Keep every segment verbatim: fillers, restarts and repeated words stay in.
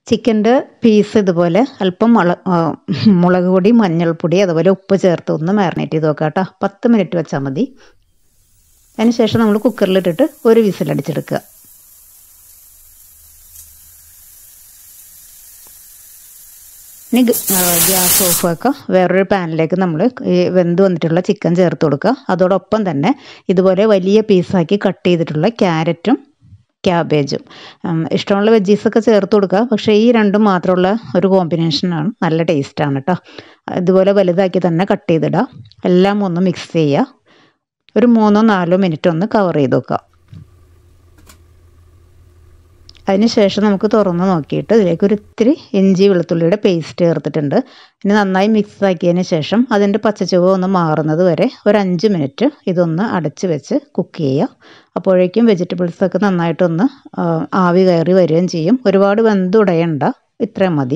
ചിക്കൻ്റെ പീസ് ഇതുപോലെ അല്പം മുള മുളക് പൊടി, മഞ്ഞൾപ്പൊടി, അതുപോലെ ഉപ്പ് ചേർത്ത് ഒന്ന് മാരിനേറ്റ് ചെയ്ത് വെക്കാം കേട്ടോ. പത്ത് മിനിറ്റ് വെച്ചാൽ മതി. അതിന് ശേഷം നമ്മൾ കുക്കറിലിട്ടിട്ട് ഒരു വിസിലടിച്ചെടുക്കുക. ഇനി ഗ്യാസ് ഓഫ് ആക്കുക. വേറൊരു പാനിലേക്ക് നമ്മൾ ഈ വെന്ത് വന്നിട്ടുള്ള ചിക്കൻ ചേർത്ത് കൊടുക്കുക. അതോടൊപ്പം തന്നെ ഇതുപോലെ വലിയ പീസാക്കി കട്ട് ചെയ്തിട്ടുള്ള ക്യാരറ്റും ക്യാബേജും, ഇഷ്ടമുള്ള വെജീസൊക്കെ ചേർത്ത് കൊടുക്കുക. പക്ഷേ ഈ രണ്ടും മാത്രമുള്ള ഒരു കോമ്പിനേഷനാണ്, നല്ല ടേസ്റ്റാണ് കേട്ടോ. ഇതുപോലെ വലുതാക്കി തന്നെ കട്ട് ചെയ്തിടുക. എല്ലാം ഒന്ന് മിക്സ് ചെയ്യുക. ഒരു മൂന്നോ നാലോ മിനിറ്റ് ഒന്ന് കവർ ചെയ്ത് വെക്കുക. അതിന് ശേഷം നമുക്ക് തുറന്ന് നോക്കിയിട്ട് ഇതിലേക്ക് ഒരു ഇത്തിരി ഇഞ്ചി വെളുത്തുള്ളിയുടെ പേസ്റ്റ് ചേർത്തിട്ടുണ്ട്. ഇനി നന്നായി മിക്സ് ആക്കിയതിന് ശേഷം അതിൻ്റെ പച്ചച്ചുവ ഒന്ന് മാറുന്നത് വരെ ഒരു അഞ്ച് മിനിറ്റ് ഇതൊന്ന് അടച്ച് വെച്ച് കുക്ക് ചെയ്യുക. അപ്പോഴേക്കും വെജിറ്റബിൾസൊക്കെ നന്നായിട്ടൊന്ന് ആവി കയറി വരികയും ചെയ്യും. ഒരുപാട് വെന്തുടയണ്ട, ഇത്രയും മതി.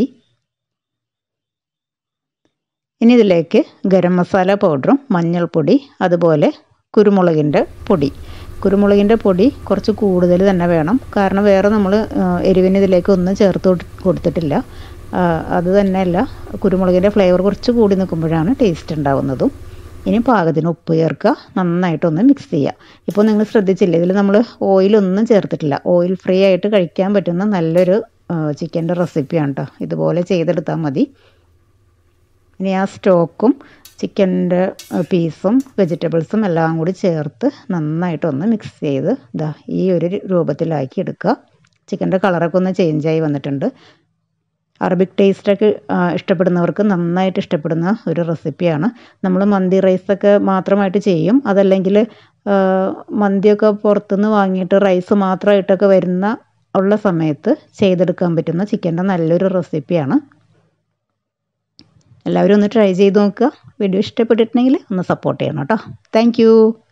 ഇനി ഇതിലേക്ക് ഗരം മസാല പൗഡറും മഞ്ഞൾപ്പൊടി, അതുപോലെ കുരുമുളകിൻ്റെ പൊടി. കുരുമുളകിൻ്റെ പൊടി കുറച്ച് കൂടുതൽ തന്നെ വേണം, കാരണം വേറെ നമ്മൾ എരിവിന് ഇതിലേക്ക് ഒന്നും ചേർത്ത് കൊടുത്തിട്ടില്ല. അത് തന്നെയല്ല, കുരുമുളകിൻ്റെ ഫ്ലേവർ കുറച്ച് കൂടി നിൽക്കുമ്പോഴാണ് ടേസ്റ്റ് ഉണ്ടാവുന്നതും. ഇനി പാകത്തിന് ഉപ്പ് ചേർക്കുക, നന്നായിട്ടൊന്ന് മിക്സ് ചെയ്യുക. ഇപ്പോൾ നിങ്ങൾ ശ്രദ്ധിച്ചില്ല, ഇതിൽ നമ്മൾ ഓയിലൊന്നും ചേർത്തിട്ടില്ല. ഓയിൽ ഫ്രീ ആയിട്ട് കഴിക്കാൻ പറ്റുന്ന നല്ലൊരു ചിക്കൻ്റെ റെസിപ്പിയാണ് കേട്ടോ. ഇതുപോലെ ചെയ്തെടുത്താൽ മതി. ഇനി ആ സ്റ്റോക്കും ചിക്കൻ്റെ പീസും വെജിറ്റബിൾസും എല്ലാം കൂടി ചേർത്ത് നന്നായിട്ടൊന്ന് മിക്സ് ചെയ്ത് ഇതാ ഈ ഒരു രൂപത്തിലാക്കി എടുക്കുക. ചിക്കൻ്റെ കളറൊക്കെ ഒന്ന് ചേഞ്ചായി വന്നിട്ടുണ്ട്. അറബിക് ടേസ്റ്റൊക്കെ ഇഷ്ടപ്പെടുന്നവർക്ക് നന്നായിട്ട് ഇഷ്ടപ്പെടുന്ന ഒരു റെസിപ്പിയാണ്. നമ്മൾ മന്തി റൈസൊക്കെ മാത്രമായിട്ട് ചെയ്യും. അതല്ലെങ്കിൽ മന്തിയൊക്കെ പുറത്തുനിന്ന് വാങ്ങിയിട്ട് റൈസ് മാത്രമായിട്ടൊക്കെ വരുന്ന ഉള്ള സമയത്ത് ചെയ്തെടുക്കാൻ പറ്റുന്ന ചിക്കൻ്റെ നല്ലൊരു റെസിപ്പിയാണ്. എല്ലാവരും ഒന്ന് ട്രൈ ചെയ്ത് നോക്കുക. വീഡിയോ ഇഷ്ടപ്പെട്ടിട്ടുണ്ടെങ്കിൽ ഒന്ന് സപ്പോർട്ട് ചെയ്യണം കേട്ടോ. താങ്ക്